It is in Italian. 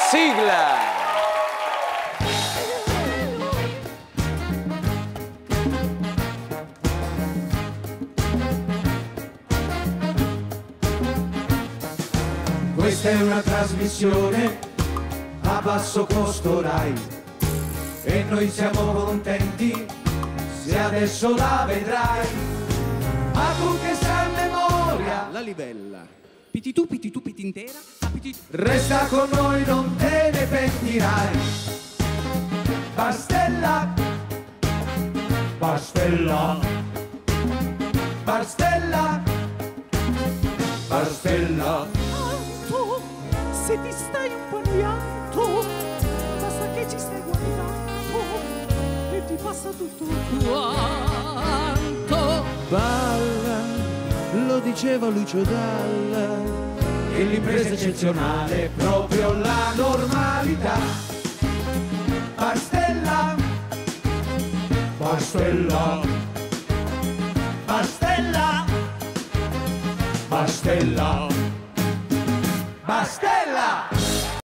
Sigla! Questa è una trasmissione a basso costo Rai e noi siamo contenti se adesso la vedrai. Ma tu che sai a memoria La livella. Pititù, pitintera. resta con noi, non te ne pentirai. Bastella, Bastella, Bastella, Bastella. Tanto, se ti stai un po' annoiato, basta che ci stai guardando e ti passa tutto quanto. Balla, lo diceva Lucio Dalla. E l'impresa eccezionale è proprio la normalità. Bastella, Bastella, Bastella, Bastella, Bastella.